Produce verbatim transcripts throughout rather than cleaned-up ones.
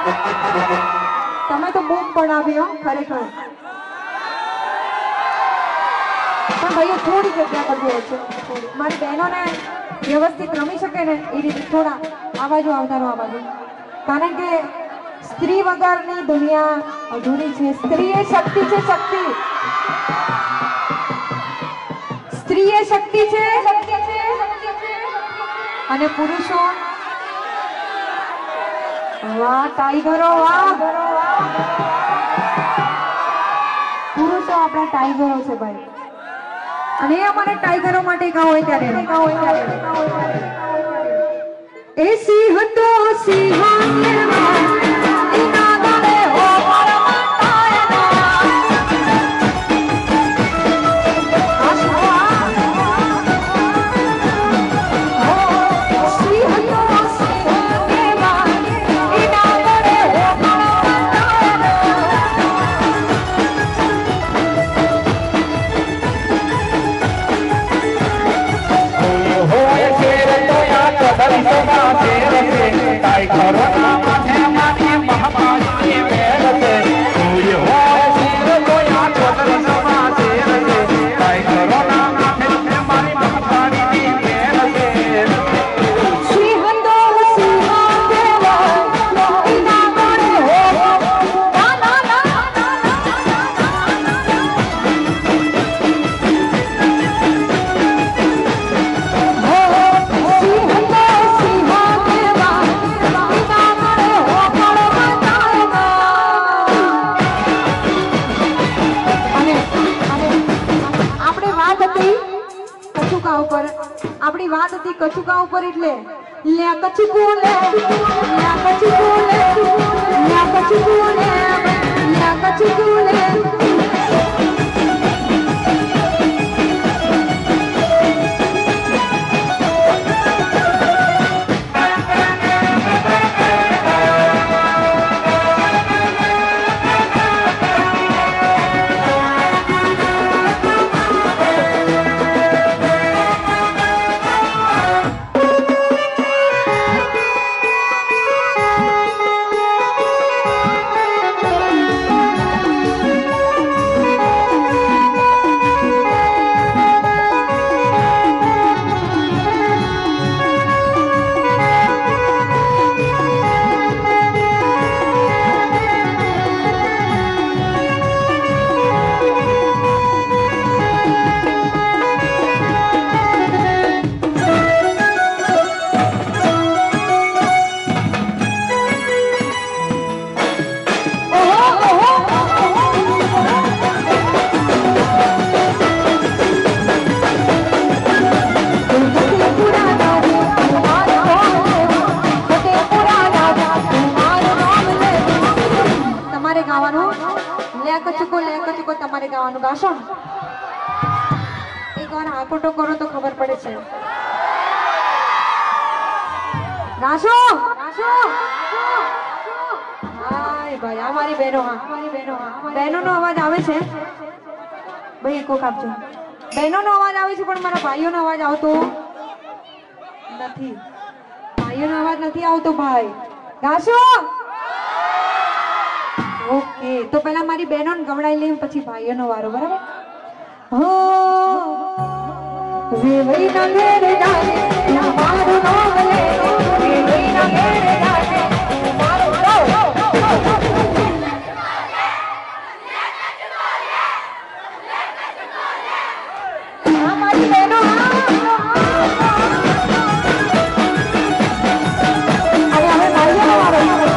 તમે તો બૂમ પડાવી હો ખરેખર. પણ ભાઈઓ થોડી જગ્યા કરવી હોય છે, મારી બહેનોને વ્યવસ્થિત રમી શકે ને એ રીતે થોડા આવાજો આવતાનો આવાજો, કારણ કે સ્ત્રી વગરની દુનિયા અધૂરી છે. સ્ત્રી એ શક્તિ છે, શક્તિ. સ્ત્રી એ શક્તિ છે અને પુરુષો વાહ ટાઈગરો, વાહ પુરુષો આપણા ટાઈગરો છે ભાઈ. અને અમારે ટાઈગરો માટે ગાવ હોય ત્યારે ગાવ હોય ત્યારે એ સિંહ તો સિંહ આપણી વાત હતી કચુકા ઉપર, એટલે લે કચુકુ લે લે કચુકુ લે લે કચુકુ લે લે કચુકુ લે. તમારે ગાવાનું ગાશો ને એક વાર આકોટો કરો તો ખબર પડે છે. ગાશો ગાશો હાય ભાઈ અમારી બહેનો, હા અમારી બહેનો, હા બહેનોનો અવાજ આવે છે ભાઈ, એક કોક આપજો. બહેનોનો અવાજ આવે છે પણ મારા ભાઈઓનો અવાજ આવતો નથી. ભાઈઓનો અવાજ નથી આવતો ભાઈ. ગાશો ઓકે, તો પેલા મારી બહેનોને ગવડાવી લઈએ પછી ભાઈઓનો વારો, બરાબર? હો વેવઈ ના ઘેર જાને મારું નામ લે, વેવઈ ના ઘેર જાને મારું નામ લે. હા મારી બહેનો, અરે હવે ભાઈઓનો વારો.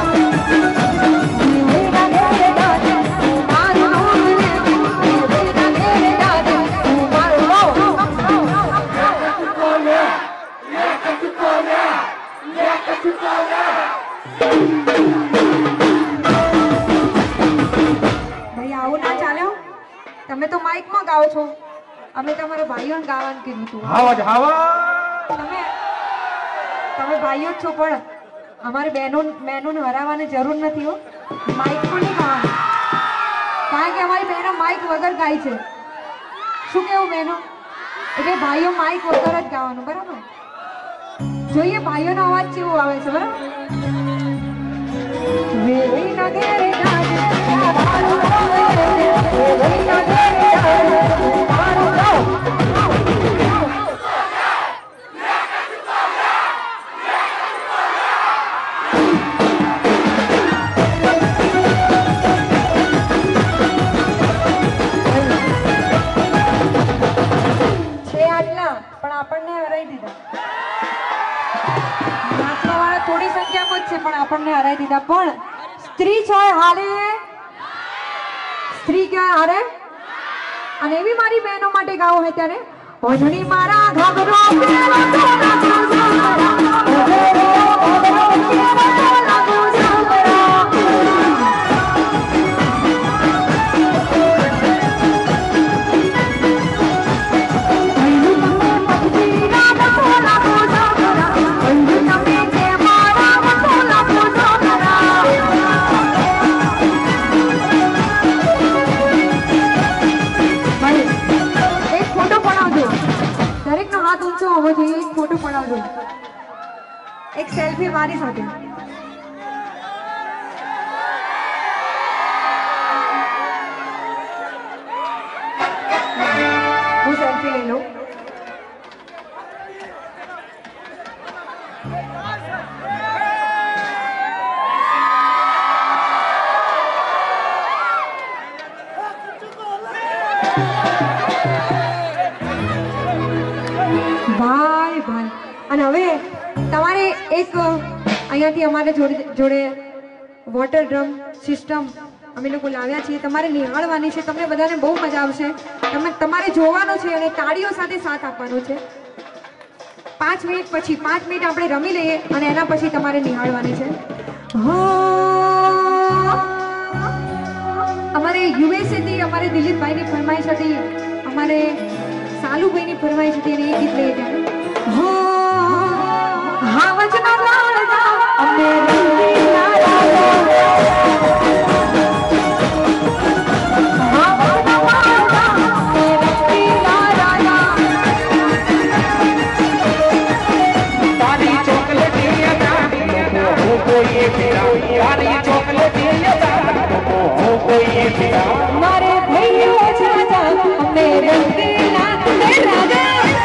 તમે તો માઈક માં ગાઓ છો, અમે તમારા ભાઈઓને ગાવાનું કીધું હતું. આવાજ આવા તમે તમે ભાઈઓ છો પણ અમારે બહેનો બહેનોને હરાવવાની જરૂર નથી હો. માઈક પણ નહીં ગાવાનું, કારણ કે અમારી બહેનો માઈક વગર ગાય છે. શું કેવું બહેનો? એટલે ભાઈઓ માઈક વગર જ ગાવાનું, બરાબર? જોઈએ ભાઈઓનો અવાજ કેવો આવે છે, બરાબર? દીધા પણ સ્ત્રી છે હારે સ્ત્રી ક્યાં હારે અને એવી મારી બહેનો માટે ગાવું હોય ત્યારે ઓઢણી મારા ઘાઘરો પેલો તો લાગુ સાંભળા ઓઢરો ઓઢરો પેલો તો લાગુ સાંભળા એક ફોટો પડાવજો એક સેલ્ફી મારી સાથે હું સેલ્ફી લઈ લઉં ભાઈ ભાઈ અને હવે તમારે એક અહીંયાથી અમારે જોડે જોડે વોટર ડ્રમ સિસ્ટમ અમે લોકો લાવ્યા છીએ તમારે નિહાળવાની છે તમને બધાને બહુ મજા આવશે તમે તમારે જોવાનું છે અને તાળીઓ સાથે સાથ આપવાનો છે પાંચ મિનિટ પછી પાંચ મિનિટ આપણે રમી લઈએ અને એના પછી તમારે નિહાળવાની છે અમારે યુએસએથી અમારે દિલીપભાઈની ફરમાઈશ હતી અમારે સાલુભાઈની ફરમાઈશ હતી અને એ ગીત લઈએ ત્યારે હો હા વચના લાડવા અમને રંગીલા રાજા હા વચના લાડવા અમને રંગીલા રાજા તારી ચોકલેટી અદા હું કોઈ પીરા તારી ચોકલેટી અદા હું કોઈ પીરા મારે ભઈઓ છે રાજા અમને રંગીલા રાજા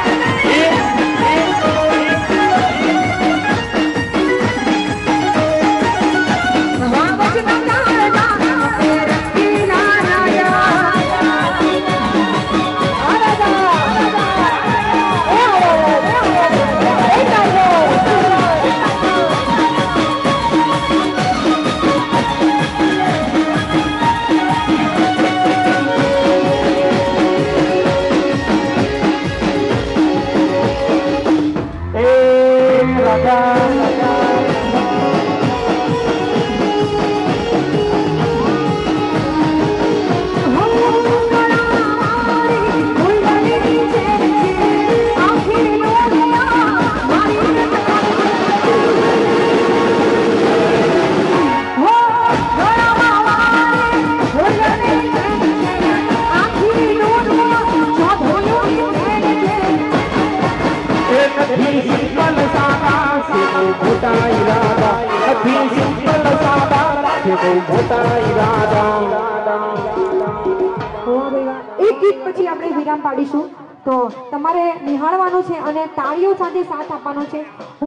એક ગીત પછી આપણે વિરામ પાડીશું તો તમારે નિહાળવાનું છે અને તાળીઓ સાથે સાથ આપવાનો છે